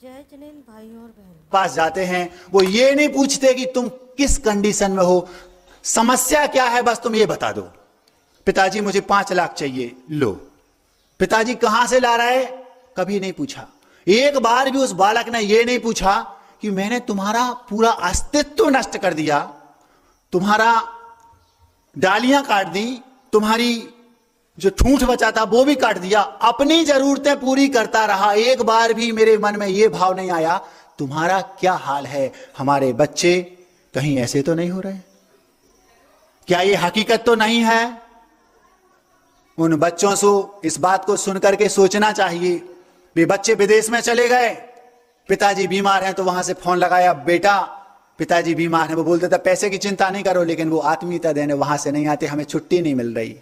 जय जिनेंद्र भाई और बहन पास जाते हैं, वो ये नहीं पूछते कि तुम किस कंडीशन में हो, समस्या क्या है, बस तुम ये बता दो। पिताजी मुझे 5 लाख चाहिए, लो। पिताजी कहां से ला रहा है, कभी नहीं पूछा। एक बार भी उस बालक ने यह नहीं पूछा कि मैंने तुम्हारा पूरा अस्तित्व नष्ट कर दिया, तुम्हारा डालियां काट दी, तुम्हारी जो ठूंठ बचा था वो भी काट दिया, अपनी जरूरतें पूरी करता रहा। एक बार भी मेरे मन में यह भाव नहीं आया तुम्हारा क्या हाल है। हमारे बच्चे कहीं ऐसे तो नहीं हो रहे? क्या यह हकीकत तो नहीं है? उन बच्चों से इस बात को सुनकर के सोचना चाहिए। वे बच्चे विदेश में चले गए, पिताजी बीमार हैं तो वहां से फोन लगाया, बेटा पिताजी बीमार हैं। वो बोलते थे पैसे की चिंता नहीं करो, लेकिन वो आत्मीयता देने वहां से नहीं आते, हमें छुट्टी नहीं मिल रही।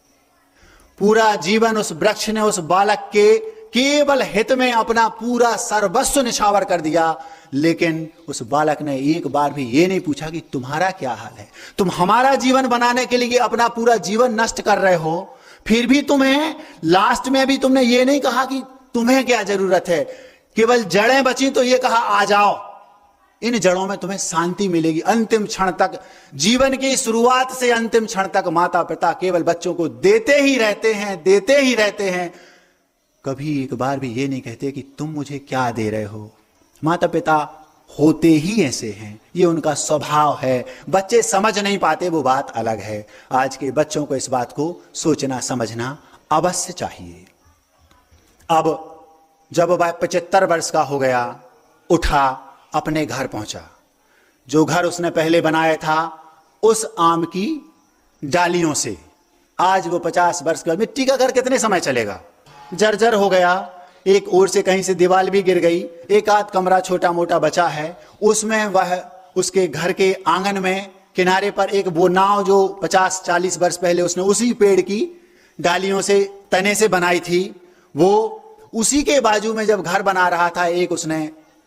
पूरा जीवन उस वृक्ष ने उस बालक के केवल हित में अपना पूरा सर्वस्व निछावर कर दिया, लेकिन उस बालक ने एक बार भी ये नहीं पूछा कि तुम्हारा क्या हाल है। तुम हमारा जीवन बनाने के लिए अपना पूरा जीवन नष्ट कर रहे हो, फिर भी तुम्हें लास्ट में भी तुमने ये नहीं कहा कि तुम्हें क्या जरूरत है। केवल जड़ें बची तो ये कहा आ जाओ, इन जड़ों में तुम्हें शांति मिलेगी। अंतिम क्षण तक, जीवन की शुरुआत से अंतिम क्षण तक माता पिता केवल बच्चों को देते ही रहते हैं, देते ही रहते हैं। कभी एक बार भी ये नहीं कहते कि तुम मुझे क्या दे रहे हो। माता पिता होते ही ऐसे हैं, ये उनका स्वभाव है। बच्चे समझ नहीं पाते, वो बात अलग है। आज के बच्चों को इस बात को सोचना समझना अवश्य चाहिए। अब जब वह 75 वर्ष का हो गया, उठा, अपने घर पहुंचा। जो घर उसने पहले बनाया था उस आम की डालियों से, आज वो 50 वर्ष का, मिट्टी का घर कितने समय चलेगा, जर्जर हो गया। एक ओर से कहीं से दीवार भी गिर गई, एक आध कमरा छोटा मोटा बचा है। उसमें वह उसके घर के आंगन में किनारे पर एक वो नाव जो 50-40 वर्ष पहले उसने उसी पेड़ की डालियों से, तने से बनाई थी, वो उसी के बाजू में जब घर बना रहा था, एक उसने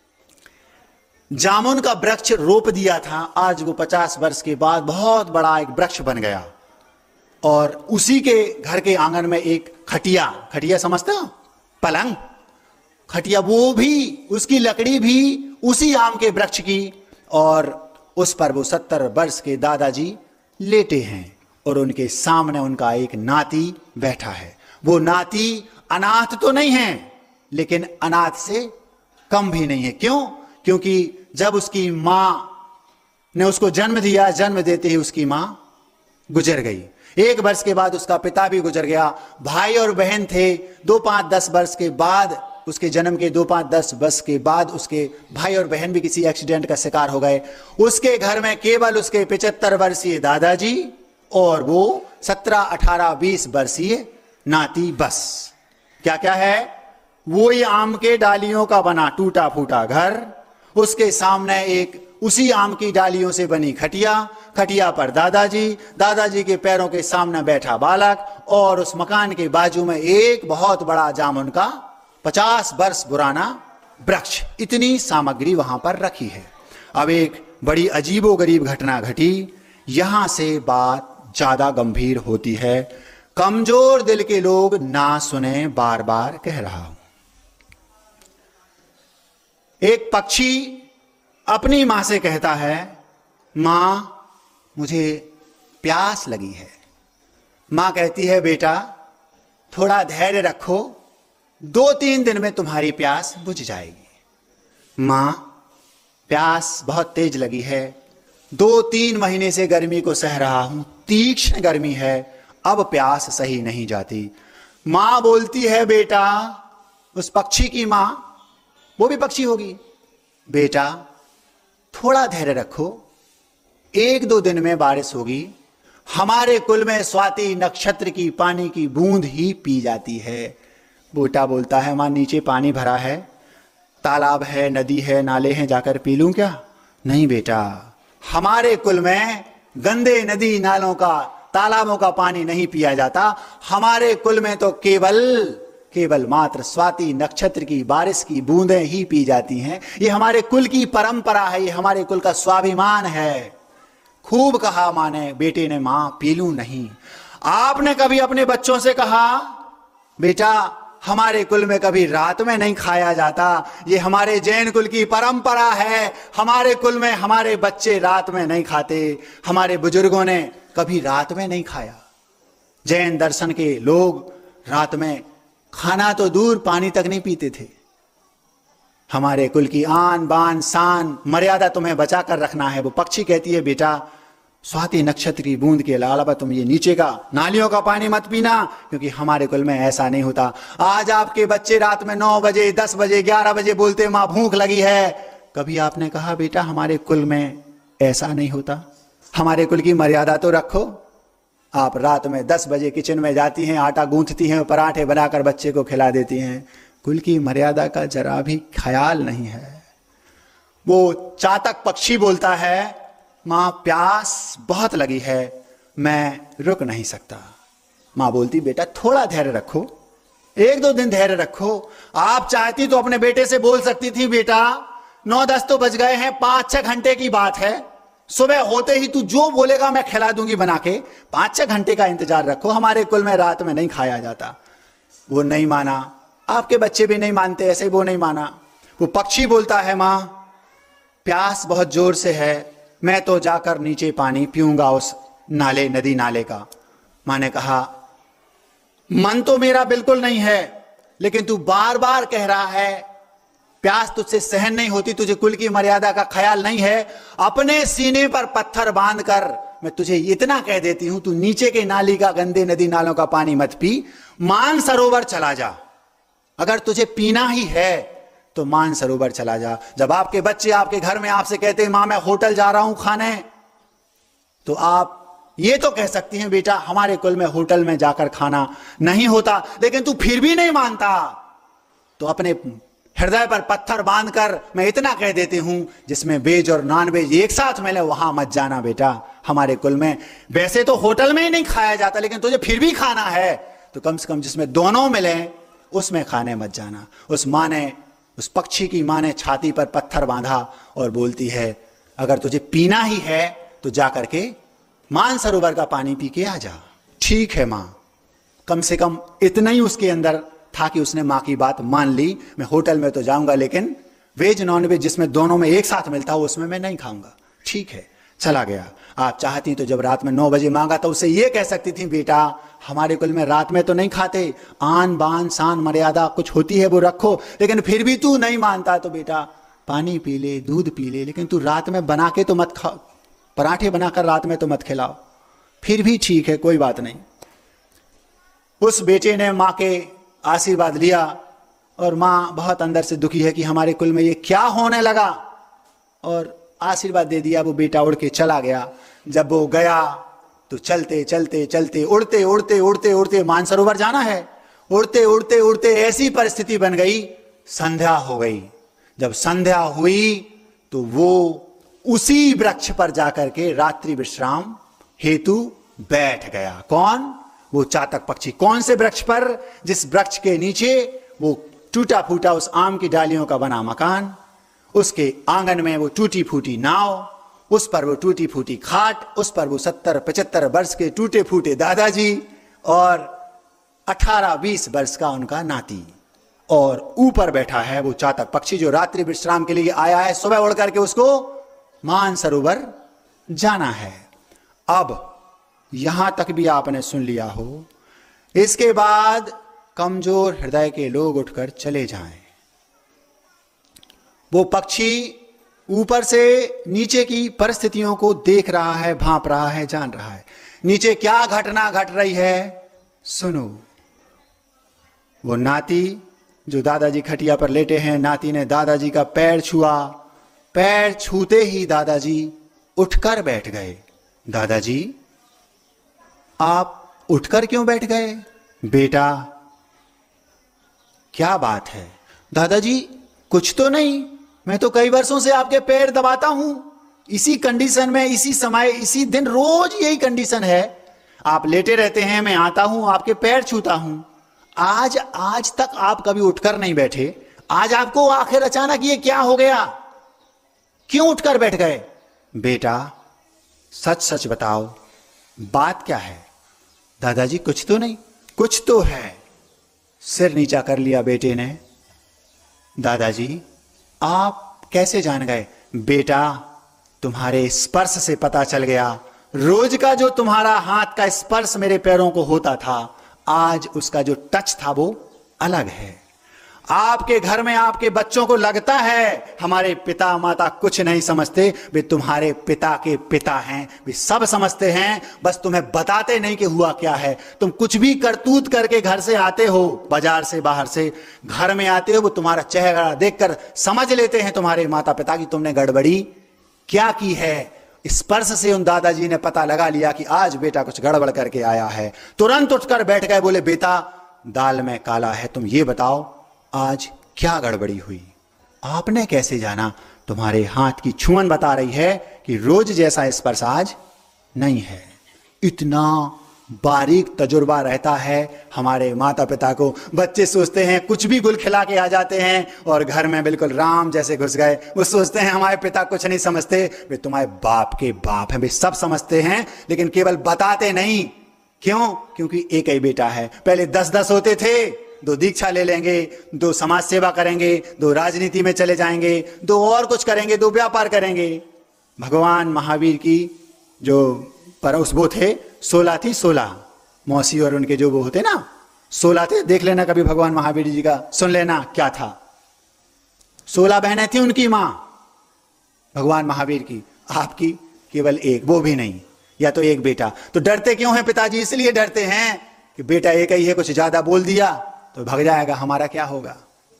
जामुन का वृक्ष रोप दिया था। आज वो 50 वर्ष के बाद बहुत बड़ा एक वृक्ष बन गया। और उसी के घर के आंगन में एक खटिया, खटिया समझते हो, पलंग, खटिया, वो भी उसकी लकड़ी भी उसी आम के वृक्ष की, और उस पर वो 70 वर्ष के दादाजी लेटे हैं और उनके सामने उनका एक नाती बैठा है। वो नाती अनाथ तो नहीं है, लेकिन अनाथ से कम भी नहीं है। क्यों? क्योंकि जब उसकी मां ने उसको जन्म दिया, जन्म देते ही उसकी मां गुजर गई। 1 वर्ष के बाद उसका पिता भी गुजर गया। भाई और बहन थे। 2-5-10 वर्ष के बाद, उसके जन्म के 2-5-10 वर्ष के बाद उसके भाई और बहन भी किसी एक्सीडेंट का शिकार हो गए। उसके घर में केवल उसके 75 वर्षीय दादाजी और वो 17-18-20 वर्षीय नाती, बस। क्या क्या है? वो ये आम के डालियों का बना टूटा फूटा घर, उसके सामने एक उसी आम की डालियों से बनी खटिया, खटिया पर दादाजी, दादाजी के पैरों के सामने बैठा बालक, और उस मकान के बाजू में एक बहुत बड़ा जामुन का 50 वर्ष पुराना वृक्ष। इतनी सामग्री वहां पर रखी है। अब एक बड़ी अजीबोगरीब घटना घटी। यहां से बात ज्यादा गंभीर होती है। कमजोर दिल के लोग ना सुने, बार बार कह रहा हूं। एक पक्षी अपनी मां से कहता है, मां मुझे प्यास लगी है। मां कहती है, बेटा थोड़ा धैर्य रखो, 2-3 दिन में तुम्हारी प्यास बुझ जाएगी। मां, प्यास बहुत तेज लगी है, 2-3 महीने से गर्मी को सह रहा हूं, तीक्ष्ण गर्मी है, अब प्यास सही नहीं जाती। मां बोलती है, बेटा, उस पक्षी की मां, वो भी पक्षी होगी, बेटा थोड़ा धैर्य रखो, 1-2 दिन में बारिश होगी। हमारे कुल में स्वाति नक्षत्र की पानी की बूंद ही पी जाती है। बेटा बोलता है, मां नीचे पानी भरा है, तालाब है, नदी है, नाले हैं, जाकर पी लूं क्या? नहीं बेटा, हमारे कुल में गंदे नदी नालों का, तालाबों का पानी नहीं पिया जाता। हमारे कुल में तो केवल मात्र स्वाति नक्षत्र की बारिश की बूंदें ही पी जाती हैं। ये हमारे कुल की परंपरा है, ये हमारे कुल का स्वाभिमान है। खूब कहा मां ने, बेटे ने, मां पी लूं नहीं। आपने कभी अपने बच्चों से कहा, बेटा हमारे कुल में कभी रात में नहीं खाया जाता। ये हमारे जैन कुल की परंपरा है। हमारे कुल में हमारे बच्चे रात में नहीं खाते। हमारे बुजुर्गों ने कभी रात में नहीं खाया। जैन दर्शन के लोग रात में खाना तो दूर, पानी तक नहीं पीते थे। हमारे कुल की आन बान शान मर्यादा तुम्हें बचा कर रखना है। वो पक्षी कहती है, बेटा स्वाति नक्षत्र की बूंद के अलावा तुम ये नीचे का नालियों का पानी मत पीना, क्योंकि हमारे कुल में ऐसा नहीं होता। आज आपके बच्चे रात में 9 बजे 10 बजे 11 बजे बोलते मां भूख लगी है। कभी आपने कहा बेटा हमारे कुल में ऐसा नहीं होता, हमारे कुल की मर्यादा तो रखो। आप रात में 10 बजे किचन में जाती हैं, आटा गूंथती हैं, पराठे बनाकर बच्चे को खिला देती हैं। कुल की मर्यादा का जरा भी ख्याल नहीं है। वो चातक पक्षी बोलता है, मां प्यास बहुत लगी है, मैं रुक नहीं सकता। मां बोलती बेटा थोड़ा धैर्य रखो, 1-2 दिन धैर्य रखो। आप चाहती तो अपने बेटे से बोल सकती थी, बेटा 9-10 तो बज गए हैं, 5-6 घंटे की बात है, सुबह होते ही तू जो बोलेगा मैं खिला दूंगी बना के, 5-6 घंटे का इंतजार रखो, हमारे कुल में रात में नहीं खाया जाता। वो नहीं माना। आपके बच्चे भी नहीं मानते, ऐसे वो नहीं माना। वो पक्षी बोलता है, मां प्यास बहुत जोर से है, मैं तो जाकर नीचे पानी पीऊंगा उस नाले, नदी नाले का। मां ने कहा मन तो मेरा बिल्कुल नहीं है, लेकिन तू बार बार कह रहा है, प्यास तुझसे सहन नहीं होती, तुझे कुल की मर्यादा का ख्याल नहीं है। अपने सीने पर पत्थर बांधकर मैं तुझे इतना कह देती हूं, तू नीचे के नाली का, गंदे नदी नालों का पानी मत पी, मान सरोवर चला जा। अगर तुझे पीना ही है तो मान सरोवर चला जा। जब आपके बच्चे आपके घर में आपसे कहते हैं मां मैं होटल जा रहा हूं खाने, तो आप ये तो कह सकती हैं बेटा हमारे कुल में होटल में जाकर खाना नहीं होता, लेकिन तू फिर भी नहीं मानता, तो अपने हृदय पर पत्थर बांधकर मैं इतना कह देती हूं, जिसमें वेज और नॉन वेज एक साथ मिले वहां मत जाना बेटा। हमारे कुल में वैसे तो होटल में ही नहीं खाया जाता, लेकिन तुझे फिर भी खाना है तो कम से कम जिसमें दोनों मिले उसमें खाने मत जाना। उस पक्षी की मां ने छाती पर पत्थर बांधा और बोलती है, अगर तुझे पीना ही है तो जाकर के मानसरोवर का पानी पी के आ जा। ठीक है मां। कम से कम इतना ही उसके अंदर था कि उसने मां की बात मान ली, मैं होटल में तो जाऊंगा लेकिन वेज नॉन वेज जिसमें दोनों में एक साथ मिलता हो उसमें मैं नहीं खाऊंगा। ठीक है, चला गया। आप चाहती तो जब रात में 9 बजे मांगा तो उसे ये कह सकती थी, बेटा हमारे कुल में रात में तो नहीं खाते, आन बान शान मर्यादा कुछ होती है वो रखो, लेकिन फिर भी तू नहीं मानता तो बेटा पानी पी ले, दूध पी ले, लेकिन तू रात में बना के तो मत खा, पराठे बनाकर रात में तो मत खिलाओ। फिर भी ठीक है, कोई बात नहीं। उस बेटे ने मां के आशीर्वाद लिया और मां बहुत अंदर से दुखी है कि हमारे कुल में ये क्या होने लगा, और आशीर्वाद दे दिया। वो बेटा उड़ के चला गया। जब वो गया तो चलते चलते चलते उड़ते उड़ते उड़ते उड़ते मानसरोवर जाना है, उड़ते उड़ते उड़ते ऐसी परिस्थिति बन गई, संध्या हो गई। जब संध्या हुई तो वो उसी वृक्ष पर जाकर के रात्रि विश्राम हेतु बैठ गया। कौन? वो चातक पक्षी। कौन से वृक्ष पर? जिस वृक्ष के नीचे वो टूटा फूटा उस आम की डालियों का बना मकान, उसके आंगन में वो टूटी फूटी नाव, उस पर वो टूटी फूटी खाट, उस पर वो 70-75 वर्ष के टूटे फूटे दादाजी और 18-20 वर्ष का उनका नाती, और ऊपर बैठा है वो चातक पक्षी जो रात्रि विश्राम के लिए आया है। सुबह उड़ करके उसको मानसरोवर जाना है। अब यहां तक भी आपने सुन लिया हो, इसके बाद कमजोर हृदय के लोग उठकर चले जाएं। वो पक्षी ऊपर से नीचे की परिस्थितियों को देख रहा है, भांप रहा है, जान रहा है नीचे क्या घटना घट रही है। सुनो, वो नाती जो दादाजी खटिया पर लेटे हैं, नाती ने दादाजी का पैर छुआ। पैर छूते ही दादाजी उठकर बैठ गए। दादाजी आप उठकर क्यों बैठ गए? बेटा क्या बात है? दादाजी कुछ तो नहीं, मैं तो कई वर्षों से आपके पैर दबाता हूं, इसी कंडीशन में, इसी समय, इसी दिन, रोज यही कंडीशन है। आप लेटे रहते हैं, मैं आता हूं, आपके पैर छूता हूं। आज तक आप कभी उठकर नहीं बैठे, आज आपको आखिर अचानक ये क्या हो गया? क्यों उठकर बैठ गए? बेटा सच सच बताओ, बात क्या है? दादाजी कुछ तो नहीं। कुछ तो है, सिर नीचा कर लिया बेटे ने। दादाजी आप कैसे जान गए? बेटा तुम्हारे स्पर्श से पता चल गया। रोज का जो तुम्हारा हाथ का स्पर्श मेरे पैरों को होता था, आज उसका जो टच था वो अलग है। आपके घर में आपके बच्चों को लगता है हमारे पिता माता कुछ नहीं समझते, वे तुम्हारे पिता के पिता हैं, वे सब समझते हैं, बस तुम्हें बताते नहीं कि हुआ क्या है। तुम कुछ भी करतूत करके घर से आते हो, बाजार से बाहर से घर में आते हो, वो तुम्हारा चेहरा देखकर समझ लेते हैं तुम्हारे माता पिता की तुमने गड़बड़ी क्या की है। स्पर्श से उन दादाजी ने पता लगा लिया कि आज बेटा कुछ गड़बड़ करके आया है। तुरंत उठकर बैठ गए, बोले बेटा दाल में काला है, तुम ये बताओ आज क्या गड़बड़ी हुई? आपने कैसे जाना? तुम्हारे हाथ की छुअन बता रही है कि रोज जैसा स्पर्श आज नहीं है। इतना बारीक तजुर्बा रहता है हमारे माता पिता को। बच्चे सोचते हैं कुछ भी गुल खिला के आ जाते हैं और घर में बिल्कुल राम जैसे घुस गए। वो सोचते हैं हमारे पिता कुछ नहीं समझते, वे तुम्हारे बाप के बाप हैं, वे सब समझते हैं लेकिन केवल बताते नहीं। क्यों? क्योंकि एक ही बेटा है। पहले 10-10 होते थे, 2 दीक्षा ले लेंगे, 2 समाज सेवा करेंगे, 2 राजनीति में चले जाएंगे, 2 और कुछ करेंगे, 2 व्यापार करेंगे। भगवान महावीर की जो पर उस वो थे 16 थी, 16 मौसी और उनके जो वो होते ना 16 थे। देख लेना कभी भगवान महावीर जी का, सुन लेना क्या था। 16 बहनें थी उनकी मां भगवान महावीर की, आपकी केवल एक, वो भी नहीं, या तो एक बेटा। तो डरते क्यों हैं पिताजी? इसलिए डरते हैं कि बेटा एक ही है, कुछ ज्यादा बोल दिया तो भाग जाएगा, हमारा क्या होगा।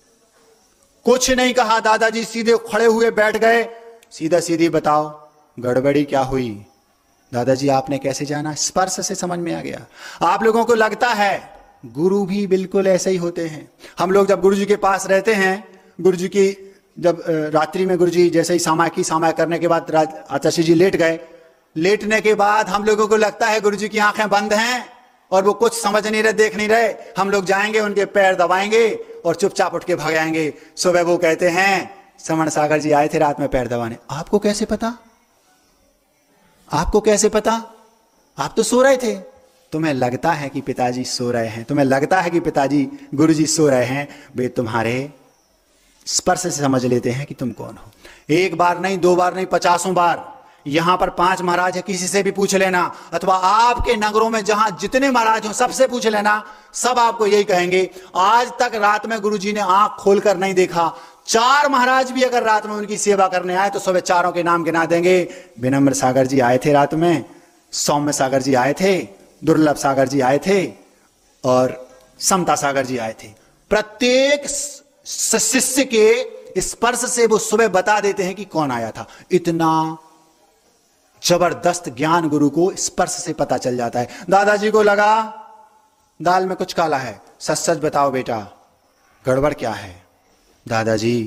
कुछ नहीं कहा दादाजी, सीधे खड़े हुए बैठ गए। सीधा सीधी बताओ गड़बड़ी क्या हुई? दादाजी आपने कैसे जाना? स्पर्श से समझ में आ गया। आप लोगों को लगता है गुरु भी बिल्कुल ऐसे ही होते हैं। हम लोग जब गुरु जी के पास रहते हैं, गुरु जी की जब रात्रि में गुरु जी जैसे ही सामाय करने के बाद आचार्य जी लेट गए, लेटने के बाद हम लोगों को लगता है गुरु जी की आंखें बंद हैं और वो कुछ समझ नहीं रहे, देख नहीं रहे। हम लोग जाएंगे, उनके पैर दबाएंगे और चुपचाप उठ के भाग आएंगे। सुबह वो कहते हैं श्रवण सागर जी आए थे रात में पैर दबाने। आपको कैसे पता? आपको कैसे पता? आप तो सो रहे थे। तुम्हें लगता है कि पिताजी सो रहे हैं, तुम्हें लगता है कि पिताजी गुरुजी सो रहे हैं, वे तुम्हारे स्पर्श से समझ लेते हैं कि तुम कौन हो। एक बार नहीं, 2 बार नहीं, 50 बार। यहां पर 5 महाराज है, किसी से भी पूछ लेना, अथवा आपके नगरों में जहां जितने महाराज हो सबसे पूछ लेना, सब आपको यही कहेंगे आज तक रात में गुरुजी ने आंख खोलकर नहीं देखा। 4 महाराज भी अगर रात में उनकी सेवा करने आए तो सुबह चारों के नाम गिना देंगे। विनम्र सागर जी आए थे रात में, सौम्य सागर जी आए थे, दुर्लभ सागर जी आए थे और समता सागर जी आए थे। प्रत्येक शिष्य के स्पर्श से वो सुबह बता देते हैं कि कौन आया था। इतना जबरदस्त ज्ञान गुरु को स्पर्श से पता चल जाता है। दादाजी को लगा दाल में कुछ काला है, सच सच बताओ बेटा गड़बड़ क्या है? दादाजी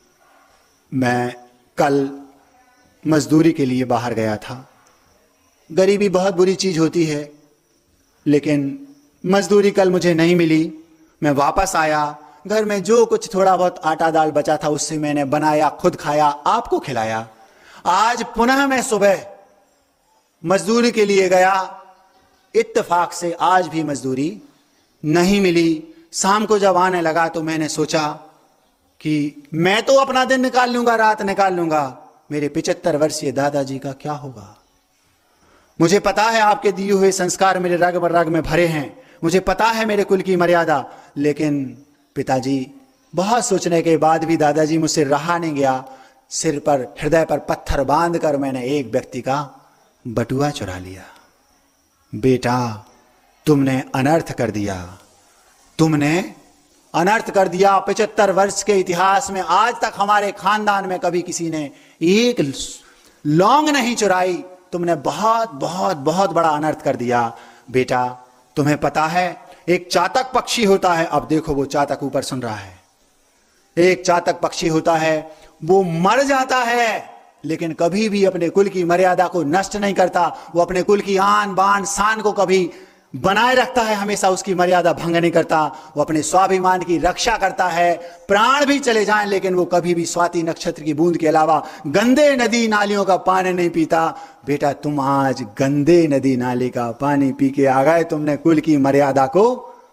मैं कल मजदूरी के लिए बाहर गया था। गरीबी बहुत बुरी चीज होती है, लेकिन मजदूरी कल मुझे नहीं मिली। मैं वापस आया, घर में जो कुछ थोड़ा बहुत आटा दाल बचा था उससे मैंने बनाया, खुद खाया, आपको खिलाया। आज पुनः मैं सुबह मजदूरी के लिए गया, इत्तेफाक से आज भी मजदूरी नहीं मिली। शाम को जब आने लगा तो मैंने सोचा कि मैं तो अपना दिन निकाल लूंगा, रात निकाल लूंगा, मेरे 75 वर्षीय दादाजी का क्या होगा? मुझे पता है आपके दिए हुए संस्कार मेरे रग रग में भरे हैं, मुझे पता है मेरे कुल की मर्यादा, लेकिन पिताजी बहुत सोचने के बाद भी दादाजी मुझसे रहा नहीं गया। सिर पर, हृदय पर पत्थर बांधकर मैंने एक व्यक्ति का बटुआ चुरा लिया। बेटा तुमने अनर्थ कर दिया, तुमने अनर्थ कर दिया। 75 वर्ष के इतिहास में आज तक हमारे खानदान में कभी किसी ने एक लौंग नहीं चुराई। तुमने बहुत बहुत बहुत बड़ा अनर्थ कर दिया। बेटा तुम्हें पता है एक चातक पक्षी होता है, अब देखो वो चातक ऊपर सुन रहा है, एक चातक पक्षी होता है, वो मर जाता है लेकिन कभी भी अपने कुल की मर्यादा को नष्ट नहीं करता। वो अपने कुल की आन बान शान को कभी बनाए रखता है, हमेशा उसकी मर्यादा भंग नहीं करता। वो अपने स्वाभिमान की रक्षा करता है, प्राण भी चले जाएं लेकिन वो कभी भी स्वाति नक्षत्र की बूंद के अलावा गंदे नदी नालियों का पानी नहीं पीता। बेटा तुम आज गंदे नदी नाली का पानी पी के आ गए, तुमने कुल की मर्यादा को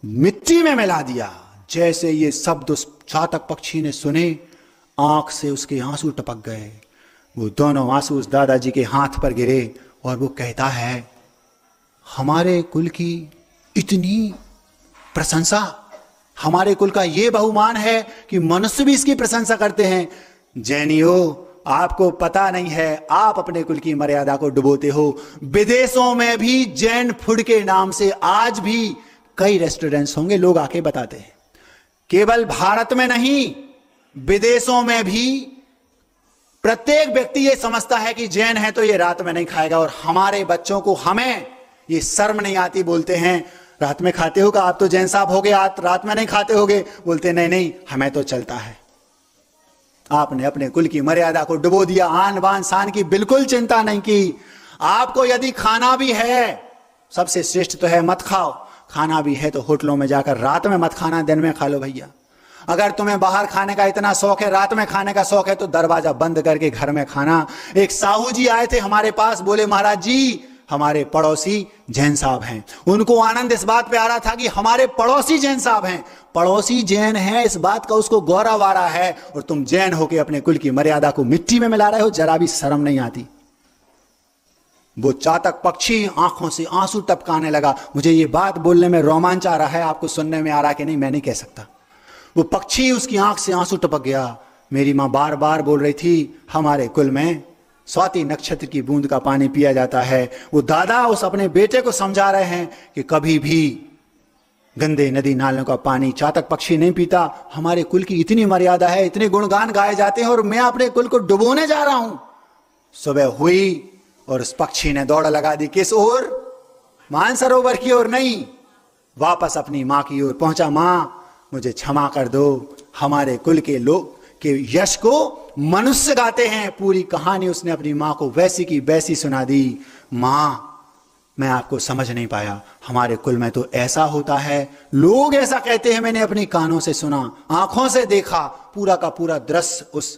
मिट्टी में मिला दिया। जैसे ये शब्द उस चातक पक्षी ने सुने, आंख से उसके आंसू टपक गए। वो दोनों आंसू उस दादाजी के हाथ पर गिरे और वो कहता है, हमारे कुल की इतनी प्रशंसा, हमारे कुल का ये बहुमान है कि मनुष्य भी इसकी प्रशंसा करते हैं। जैनियों, आपको पता नहीं है, आप अपने कुल की मर्यादा को डुबोते हो। विदेशों में भी जैन फूड के नाम से आज भी कई रेस्टोरेंट्स होंगे, लोग आके बताते हैं। केवल भारत में नहीं, विदेशों में भी प्रत्येक व्यक्ति ये समझता है कि जैन है तो ये रात में नहीं खाएगा। और हमारे बच्चों को, हमें ये शर्म नहीं आती, बोलते हैं रात में खाते होगा, आप तो जैन साहब हो गए, आप रात में नहीं खाते होगे। बोलते नहीं नहीं, हमें तो चलता है। आपने अपने कुल की मर्यादा को डुबो दिया, आन बान शान की बिल्कुल चिंता नहीं की। आपको यदि खाना भी है, सबसे श्रेष्ठ तो है मत खाओ, खाना भी है तो होटलों में जाकर रात में मत खाना, दिन में खा लो भैया। अगर तुम्हें बाहर खाने का इतना शौक है, रात में खाने का शौक है, तो दरवाजा बंद करके घर में खाना। एक साहू जी आए थे हमारे पास, बोले महाराज जी हमारे पड़ोसी जैन साहब हैं। उनको आनंद इस बात पे आ रहा था कि हमारे पड़ोसी जैन साहब हैं, पड़ोसी जैन हैं, इस बात का उसको गौरव आ रहा है, और तुम जैन होके अपने कुल की मर्यादा को मिट्टी में मिला रहे हो, जरा भी शर्म नहीं आती। वो चातक पक्षी आंखों से आंसू टपकाने लगा। मुझे ये बात बोलने में रोमांच आ रहा है, आपको सुनने में आ रहा है कि नहीं मैं नहीं कह सकता। वो पक्षी, उसकी आंख से आंसू टपक गया। मेरी मां बार बार बोल रही थी, हमारे कुल में स्वाति नक्षत्र की बूंद का पानी पिया जाता है। वो दादा उस अपने बेटे को समझा रहे हैं कि कभी भी गंदे नदी नालों का पानी चातक पक्षी नहीं पीता। हमारे कुल की इतनी मर्यादा है, इतने गुणगान गाए जाते हैं, और मैं अपने कुल को डुबोने जा रहा हूं। सुबह हुई और उस पक्षी ने दौड़ लगा दी, किस ओर? मानसरोवर की ओर नहीं, वापस अपनी मां की ओर पहुंचा। मां मुझे क्षमा कर दो, हमारे कुल के लोग के यश को मनुष्य गाते हैं। पूरी कहानी उसने अपनी मां को वैसी की वैसी सुना दी। मां, मैं आपको समझ नहीं पाया, हमारे कुल में तो ऐसा होता है, लोग ऐसा कहते हैं, मैंने अपनी कानों से सुना, आंखों से देखा, पूरा का पूरा दृश्य उस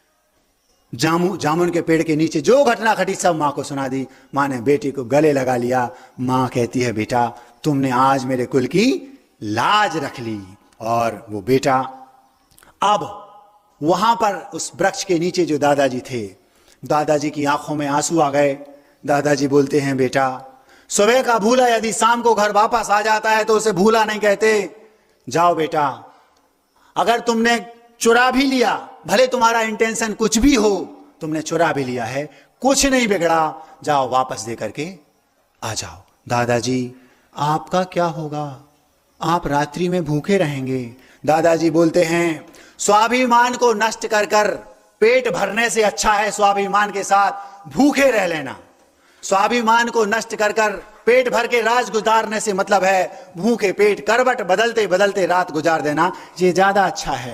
जामुन के पेड़ के नीचे जो घटना घटी सब मां को सुना दी। मां ने बेटी को गले लगा लिया। मां कहती है, बेटा तुमने आज मेरे कुल की लाज रख ली। और वो बेटा अब वहां पर उस वृक्ष के नीचे जो दादाजी थे, दादाजी की आंखों में आंसू आ गए। दादाजी बोलते हैं, बेटा सुबह का भूला यदि शाम को घर वापस आ जाता है तो उसे भूला नहीं कहते। जाओ बेटा, अगर तुमने चुरा भी लिया, भले तुम्हारा इंटेंशन कुछ भी हो, तुमने चुरा भी लिया है, कुछ नहीं बिगड़ा, जाओ वापस दे करके आ जाओ। दादाजी आपका क्या होगा, आप रात्रि में भूखे रहेंगे। दादाजी बोलते हैं, स्वाभिमान को नष्ट कर कर पेट भरने से अच्छा है स्वाभिमान के साथ भूखे रह लेना। स्वाभिमान को नष्ट कर कर पेट भर के रात गुजारने से मतलब है भूखे पेट करवट बदलते बदलते रात गुजार देना, ये ज्यादा अच्छा है।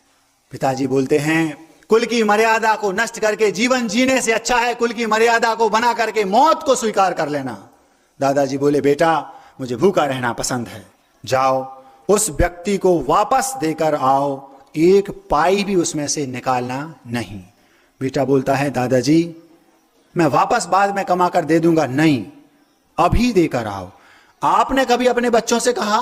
पिताजी बोलते हैं, कुल की मर्यादा को नष्ट करके जीवन जीने से अच्छा है कुल की मर्यादा को बना करके मौत को स्वीकार कर लेना। दादाजी बोले, बेटा मुझे भूखा रहना पसंद है, जाओ उस व्यक्ति को वापस देकर आओ, एक पाई भी उसमें से निकालना नहीं। बेटा बोलता है, दादाजी मैं वापस बाद में कमा कर दे दूंगा। नहीं, अभी देकर आओ। आपने कभी अपने बच्चों से कहा,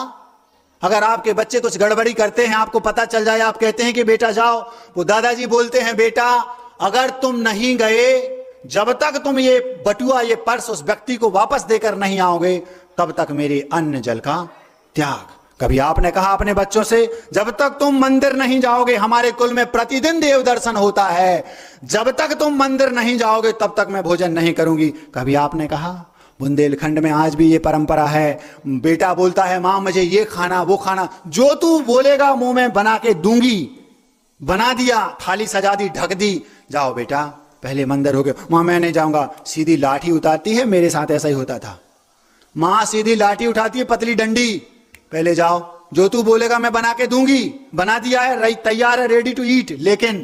अगर आपके बच्चे कुछ गड़बड़ी करते हैं, आपको पता चल जाए, आप कहते हैं कि बेटा जाओ, वो दादाजी बोलते हैं, बेटा अगर तुम नहीं गए, जब तक तुम ये बटुआ ये पर्स उस व्यक्ति को वापस देकर नहीं आओगे, तब तक मेरे अन्न जल का त्याग। कभी आपने कहा अपने बच्चों से, जब तक तुम मंदिर नहीं जाओगे, हमारे कुल में प्रतिदिन देव दर्शन होता है, जब तक तुम मंदिर नहीं जाओगे तब तक मैं भोजन नहीं करूंगी। कभी आपने कहा? बुंदेलखंड में आज भी ये परंपरा है। बेटा बोलता है, मां मुझे ये खाना वो खाना, जो तू बोलेगा मुंह में बना के दूंगी। बना दिया, थाली सजा दी, ढक दी, जाओ बेटा पहले मंदिर हो गए। मां मैं नहीं जाऊंगा, सीधी लाठी उतारती है, मेरे साथ ऐसा ही होता था। मां सीधी लाठी उठाती है, पतली डंडी, पहले जाओ, जो तू बोलेगा मैं बना के दूंगी। बना दिया है, तैयार है, रेडी टू ईट, लेकिन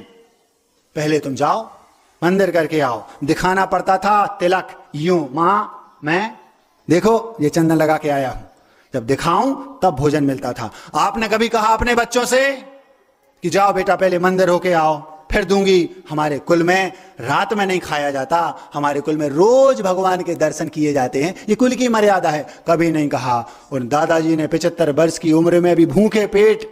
पहले तुम जाओ मंदिर करके आओ। दिखाना पड़ता था तिलक, यूं, मां मैं देखो ये चंदन लगा के आया हूं, जब दिखाऊं तब भोजन मिलता था। आपने कभी कहा अपने बच्चों से कि जाओ बेटा पहले मंदिर होके आओ फिर दूंगी? हमारे कुल में रात में नहीं खाया जाता, हमारे कुल में रोज भगवान के दर्शन किए जाते हैं, ये कुल की मर्यादा है, कभी नहीं कहा। और दादाजी ने 75 वर्ष की उम्र में भी भूखे पेट,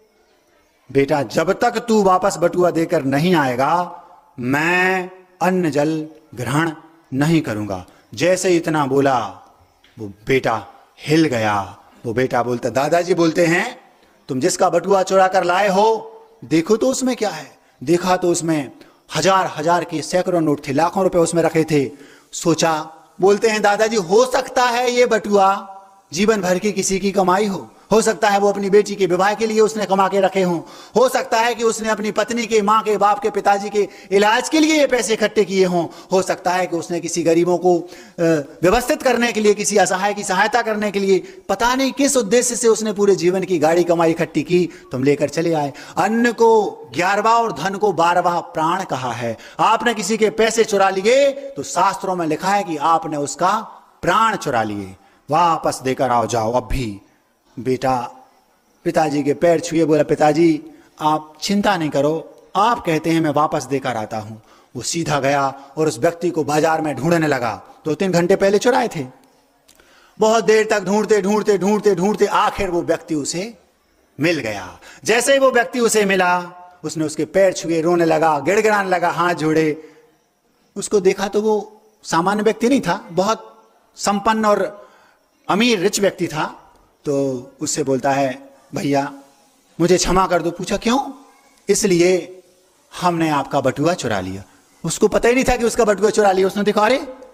बेटा जब तक तू वापस बटुआ देकर नहीं आएगा मैं अन्न जल ग्रहण नहीं करूंगा। जैसे इतना बोला वो बेटा हिल गया। वो बेटा बोलता, दादाजी बोलते हैं तुम जिसका बटुआ चुरा कर लाए हो देखो तो उसमें क्या है। देखा तो उसमें हजार हजार के सैकड़ों नोट थे, लाखों रुपए उसमें रखे थे। सोचा, बोलते हैं दादाजी हो सकता है ये बटुआ जीवन भर की किसी की कमाई हो सकता है वो अपनी बेटी के विवाह के लिए उसने कमा के रखे हों, हो सकता है कि उसने अपनी पत्नी के, माँ के, बाप के, पिताजी के इलाज के लिए ये पैसे इकट्ठे किए हों, हो सकता है कि उसने किसी गरीबों को व्यवस्थित करने के लिए, किसी असहाय की सहायता करने के लिए, पता नहीं किस उद्देश्य से उसने पूरे जीवन की गाड़ी कमाई इकट्ठी की, तुम लेकर चले आए। अन्न को 11वां और धन को 12वां प्राण कहा है। आपने किसी के पैसे चुरा लिए तो शास्त्रों में लिखा है कि आपने उसका प्राण चुरा लिए, वापस देकर आओ जाओ अब भी। बेटा पिताजी के पैर छुए, बोला पिताजी आप चिंता नहीं करो, आप कहते हैं मैं वापस देकर आता हूं। वो सीधा गया और उस व्यक्ति को बाजार में ढूंढने लगा। 2-3 घंटे पहले चुराए थे। बहुत देर तक ढूंढते ढूंढते ढूंढते ढूंढते आखिर वो व्यक्ति उसे मिल गया। जैसे ही वो व्यक्ति उसे मिला उसने उसके पैर छुए, रोने लगा, गिड़गिड़ाने लगा, हाथ जोड़े। उसको देखा तो वो सामान्य व्यक्ति नहीं था, बहुत संपन्न और अमीर रिच व्यक्ति था। तो उससे बोलता है भैया मुझे क्षमा कर दो। पूछा क्यों? इसलिए हमने आपका बटुआ चुरा लिया। उसको पता ही नहीं था कि उसका बटुआ चुरा लिया। उसने देखा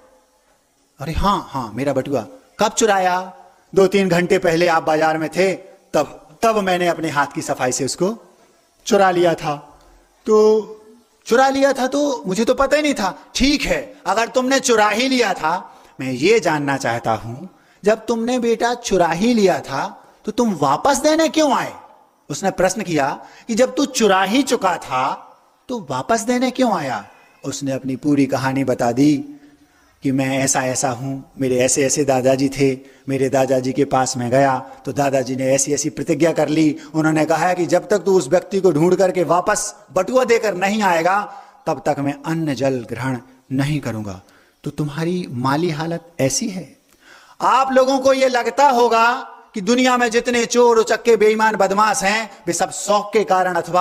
अरे हाँ मेरा बटुआ। कब चुराया? 2-3 घंटे पहले आप बाजार में थे, तब मैंने अपने हाथ की सफाई से उसको चुरा लिया था। तो चुरा लिया था तो मुझे तो पता ही नहीं था। ठीक है, अगर तुमने चुरा ही लिया था, मैं ये जानना चाहता हूं जब तुमने बेटा चुरा ही लिया था तो तुम वापस देने क्यों आए? उसने प्रश्न किया कि जब तू चुरा ही चुका था तो वापस देने क्यों आया? उसने अपनी पूरी कहानी बता दी कि मैं ऐसा ऐसा हूं, मेरे ऐसे ऐसे दादाजी थे, मेरे दादाजी के पास मैं गया तो दादाजी ने ऐसी ऐसी प्रतिज्ञा कर ली। उन्होंने कहा कि जब तक तू उस व्यक्ति को ढूंढ करके वापस बटुआ देकर नहीं आएगा तब तक मैं अन्न जल ग्रहण नहीं करूंगा। तो तुम्हारी माली हालत ऐसी है। आप लोगों को यह लगता होगा कि दुनिया में जितने चोर, उचक्के, बेईमान, बदमाश हैं वे सब शौक के कारण अथवा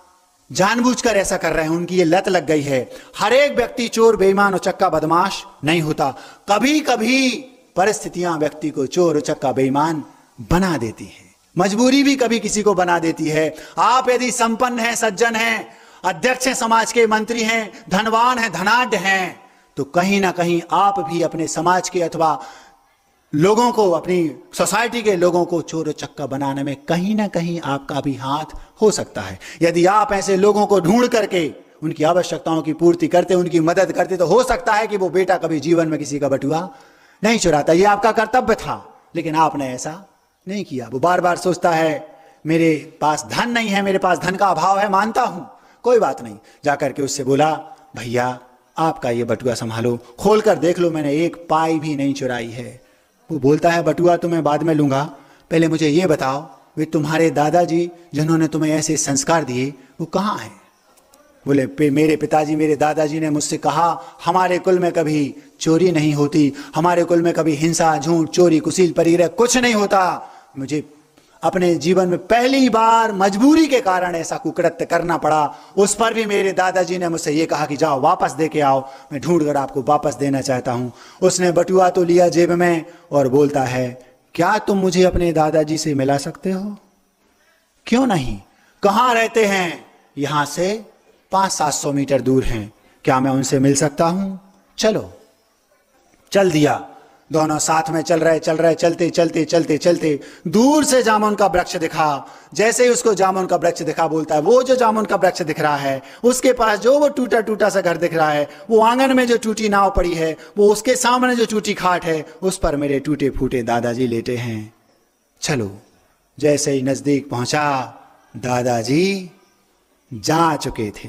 जानबूझकर ऐसा कर रहे हैं, उनकी ये लत लग गई है। हर एक व्यक्ति चोर, बेईमान, उचक्का, बदमाश नहीं होता। कभी कभी परिस्थितियां व्यक्ति को चोर, उचक्का, बेईमान बना देती है। मजबूरी भी कभी किसी को बना देती है। आप यदि संपन्न हैं, सज्जन हैं, अध्यक्ष हैं, समाज के मंत्री हैं, धनवान हैं, धनाढ्य हैं, तो कहीं ना कहीं आप भी अपने समाज के अथवा लोगों को, अपनी सोसाइटी के लोगों को चोर चक्का बनाने में कहीं ना कहीं आपका भी हाथ हो सकता है। यदि आप ऐसे लोगों को ढूंढ करके उनकी आवश्यकताओं की पूर्ति करते, उनकी मदद करते, तो हो सकता है कि वो बेटा कभी जीवन में किसी का बटुआ नहीं चुराता। ये आपका कर्तव्य था, लेकिन आपने ऐसा नहीं किया। वो बार बार सोचता है मेरे पास धन नहीं है, मेरे पास धन का अभाव है, मानता हूं, कोई बात नहीं। जाकर के उससे बोला भैया आपका ये बटुआ संभालो, खोल कर देख लो, मैंने एक पाई भी नहीं चुराई है। वो बोलता है बटुआ तो मैं बाद में लूंगा, पहले मुझे ये बताओ वे तुम्हारे दादाजी जिन्होंने तुम्हें ऐसे संस्कार दिए वो कहाँ हैं? बोले मेरे पिताजी, मेरे दादाजी ने मुझसे कहा हमारे कुल में कभी चोरी नहीं होती, हमारे कुल में कभी हिंसा, झूठ, चोरी, कुसील, परिग्रह कुछ नहीं होता। मुझे अपने जीवन में पहली बार मजबूरी के कारण ऐसा कुकृत्य करना पड़ा। उस पर भी मेरे दादाजी ने मुझसे ये कहा कि जाओ वापस दे के आओ, मैं ढूंढ कर आपको वापस देना चाहता हूं। उसने बटुआ तो लिया जेब में और बोलता है क्या तुम मुझे अपने दादाजी से मिला सकते हो? क्यों नहीं, कहां रहते हैं? यहां से 500-700 मीटर दूर हैं, क्या मैं उनसे मिल सकता हूं? चलो। चल दिया। दोनों साथ में चल रहे, चलते चलते चलते चलते दूर से जामुन का वृक्ष दिखा। जैसे ही उसको जामुन का वृक्ष दिखा, बोलता है वो जो जामुन का वृक्ष दिख रहा है उसके पास जो वो टूटा टूटा सा घर दिख रहा है, वो आंगन में जो टूटी नाव पड़ी है, वो उसके सामने जो टूटी खाट है, उस पर मेरे टूटे फूटे दादाजी लेटे हैं। चलो। जैसे ही नजदीक पहुंचा, दादाजी जा चुके थे।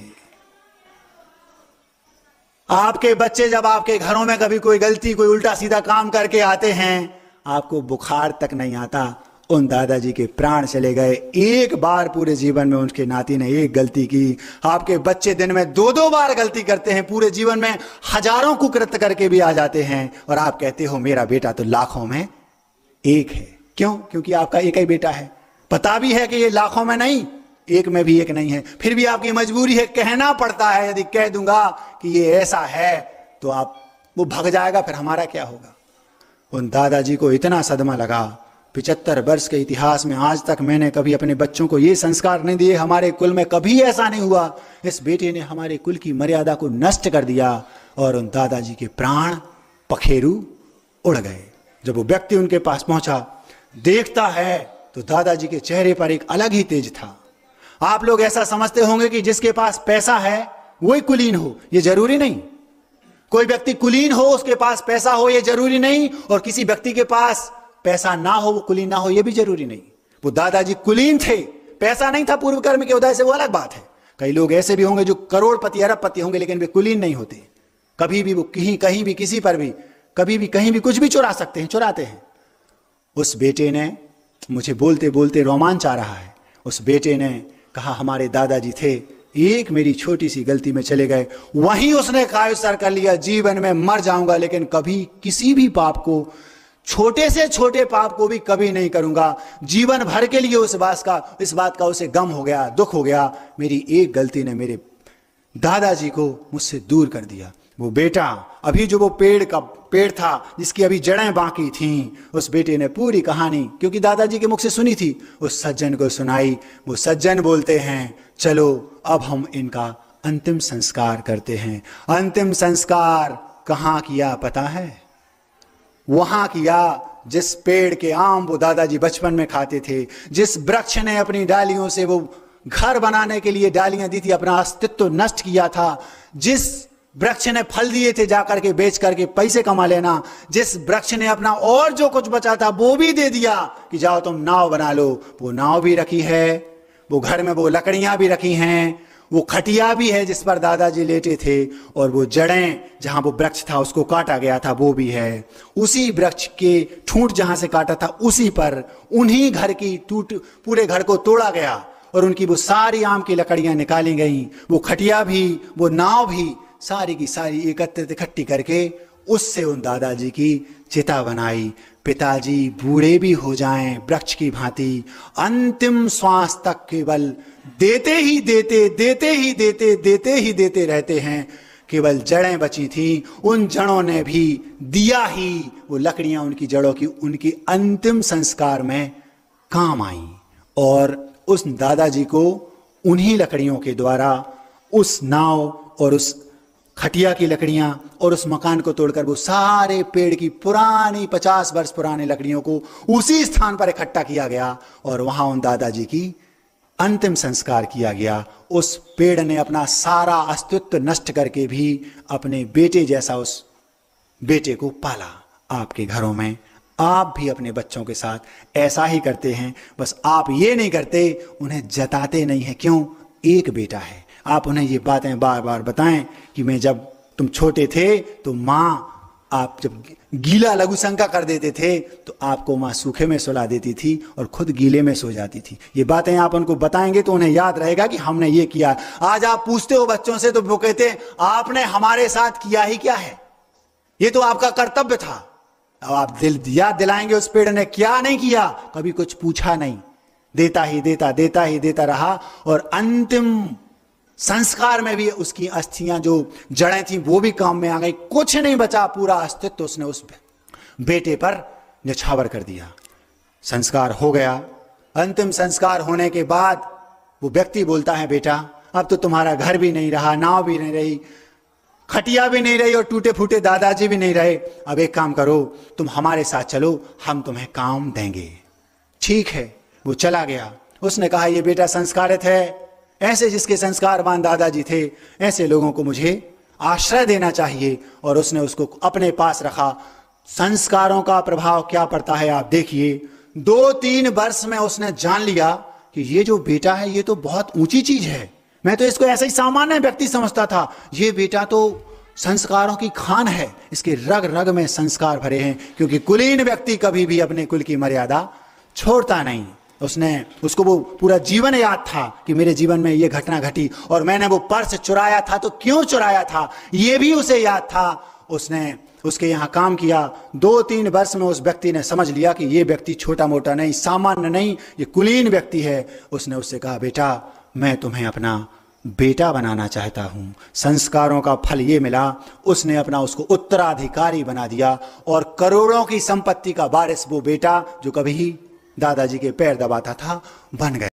आपके बच्चे जब आपके घरों में कभी कोई गलती, कोई उल्टा सीधा काम करके आते हैं, आपको बुखार तक नहीं आता, उन दादाजी के प्राण चले गए। एक बार पूरे जीवन में उनके नाती ने एक गलती की। आपके बच्चे दिन में 2-2 बार गलती करते हैं, पूरे जीवन में हजारों कुकृत्य करके भी आ जाते हैं, और आप कहते हो मेरा बेटा तो लाखों में एक है। क्यों? क्योंकि आपका एक ही बेटा है। पता भी है कि ये लाखों में नहीं, एक में भी एक नहीं है, फिर भी आपकी मजबूरी है, कहना पड़ता है। यदि कह दूंगा कि ये ऐसा है तो वो भाग जाएगा, फिर हमारा क्या होगा। उन दादाजी को इतना सदमा लगा। 75 वर्ष के इतिहास में आज तक मैंने कभी अपने बच्चों को ये संस्कार नहीं दिए, हमारे कुल में कभी ऐसा नहीं हुआ। इस बेटे ने हमारे कुल की मर्यादा को नष्ट कर दिया, और उन दादाजी के प्राण पखेरु उड़ गए। जब वो व्यक्ति उनके पास पहुंचा, देखता है तो दादाजी के चेहरे पर एक अलग ही तेज था। आप लोग ऐसा समझते होंगे कि जिसके पास पैसा है वही कुलीन हो, ये जरूरी नहीं। कोई व्यक्ति कुलीन हो, उसके पास पैसा हो, ये जरूरी नहीं, और किसी व्यक्ति के पास पैसा ना हो वो कुलीन ना हो, ये भी जरूरी नहीं। वो दादाजी कुलीन थे, पैसा नहीं था पूर्व कर्म के उदय से, वो अलग बात है। कई लोग ऐसे भी होंगे जो करोड़पति अरबपति होंगे, लेकिन वे कुलीन नहीं होते। कभी भी वो कहीं भी किसी पर भी कभी भी कहीं भी कुछ भी चुरा सकते हैं, चुराते हैं। उस बेटे ने, मुझे बोलते बोलते रोमांच आ रहा है, उस बेटे ने कहा हमारे दादाजी थे, एक मेरी छोटी सी गलती में चले गए, वहीं उसने कायसर कर लिया, जीवन में मर जाऊंगा लेकिन कभी किसी भी पाप को, छोटे से छोटे पाप को भी कभी नहीं करूंगा। जीवन भर के लिए इस बात का उसे गम हो गया, दुख हो गया, मेरी एक गलती ने मेरे दादाजी को मुझसे दूर कर दिया। वो बेटा, अभी जो वो पेड़ था जिसकी अभी जड़ें बाकी थीं, उस बेटे ने पूरी कहानी, क्योंकि दादाजी के मुख से सुनी थी, उस सज्जन को सुनाई। वो सज्जन बोलते हैं चलो अब हम इनका अंतिम संस्कार करते हैं। अंतिम संस्कार कहाँ किया पता है? वहां किया जिस पेड़ के आम वो दादाजी बचपन में खाते थे, जिस वृक्ष ने अपनी डालियों से वो घर बनाने के लिए डालियां दी थी, अपना अस्तित्व नष्ट किया था, जिस वृक्ष ने फल दिए थे जाकर के बेच करके पैसे कमा लेना, जिस वृक्ष ने अपना और जो कुछ बचा था वो भी दे दिया कि जाओ तुम नाव बना लो, वो नाव भी रखी है, वो घर में वो लकड़ियां भी रखी हैं, वो खटिया भी है जिस पर दादाजी लेटे थे, और वो जड़ें जहां वो वृक्ष था उसको काटा गया था वो भी है। उसी वृक्ष के ठूंठ जहां से काटा था उसी पर उन्हीं घर की पूरे घर को तोड़ा गया, और उनकी वो सारी आम की लकड़ियां निकाली गई, वो खटिया भी, वो नाव भी, सारी की सारी एकत्रित इकट्ठी करके उससे उन दादाजी की चिता बनाई। पिताजी बूढ़े भी हो जाएं वृक्ष की भांति, अंतिम श्वास तक केवल देते ही देते रहते हैं। केवल जड़ें बची थी, उन जड़ों ने भी दिया ही, वो लकड़ियां उनकी जड़ों की उनकी अंतिम संस्कार में काम आई, और उस दादाजी को उन्हीं लकड़ियों के द्वारा उस नाव और उस खटिया की लकड़ियां और उस मकान को तोड़कर वो सारे पेड़ की पुरानी 50 वर्ष पुरानी लकड़ियों को उसी स्थान पर इकट्ठा किया गया, और वहां उन दादाजी की अंतिम संस्कार किया गया। उस पेड़ ने अपना सारा अस्तित्व नष्ट करके भी अपने बेटे जैसा उस बेटे को पाला। आपके घरों में आप भी अपने बच्चों के साथ ऐसा ही करते हैं, बस आप ये नहीं करते, उन्हें जताते नहीं है। क्यों? एक बेटा है। आप उन्हें ये बातें बार बार बताएं कि मैं जब तुम छोटे थे तो माँ, आप जब गीला लघु शंका कर देते थे तो आपको माँ सूखे में सुला देती थी और खुद गीले में सो जाती थी। ये बातें आप उनको बताएंगे तो उन्हें याद रहेगा कि हमने ये किया। आज आप पूछते हो बच्चों से तो वो कहते हैं आपने हमारे साथ किया ही क्या है, ये तो आपका कर्तव्य था। अब आप याद दिलाएंगे उस पेड़ ने क्या नहीं किया, कभी कुछ पूछा नहीं, देता ही देता रहा, और अंतिम संस्कार में भी उसकी अस्थियां जो जड़ें थी वो भी काम में आ गई, कुछ नहीं बचा, पूरा अस्तित्व उसने उस बेटे पर न्यौछावर कर दिया। संस्कार हो गया। अंतिम संस्कार होने के बाद वो व्यक्ति बोलता है बेटा अब तो तुम्हारा घर भी नहीं रहा, नाव भी नहीं रही, खटिया भी नहीं रही, और टूटे फूटे दादाजी भी नहीं रहे। अब एक काम करो, तुम हमारे साथ चलो, हम तुम्हें काम देंगे। ठीक है, वो चला गया। उसने कहा ये बेटा संस्कारित है, ऐसे जिसके संस्कारवान दादाजी थे ऐसे लोगों को मुझे आश्रय देना चाहिए, और उसने उसको अपने पास रखा। संस्कारों का प्रभाव क्या पड़ता है आप देखिए। 2-3 वर्ष में उसने जान लिया कि ये जो बेटा है ये तो बहुत ऊंची चीज है, मैं तो इसको ऐसा ही सामान्य व्यक्ति समझता था, ये बेटा तो संस्कारों की खान है, इसके रग रग में संस्कार भरे हैं। क्योंकि कुलीन व्यक्ति कभी भी अपने कुल की मर्यादा छोड़ता नहीं। उसको वो पूरा जीवन याद था कि मेरे जीवन में ये घटना घटी और मैंने वो पर्स चुराया था, तो क्यों चुराया था ये भी उसे याद था। उसने उसके यहाँ काम किया। 2-3 वर्ष में उस व्यक्ति ने समझ लिया कि ये व्यक्ति छोटा मोटा नहीं, सामान्य नहीं, ये कुलीन व्यक्ति है। उसने उससे कहा, बेटा मैं तुम्हें अपना बेटा बनाना चाहता हूँ। संस्कारों का फल ये मिला, उसने उसको उत्तराधिकारी बना दिया और करोड़ों की संपत्ति का वारिस वो बेटा जो कभी दादाजी के पैर दबाता था बन गया।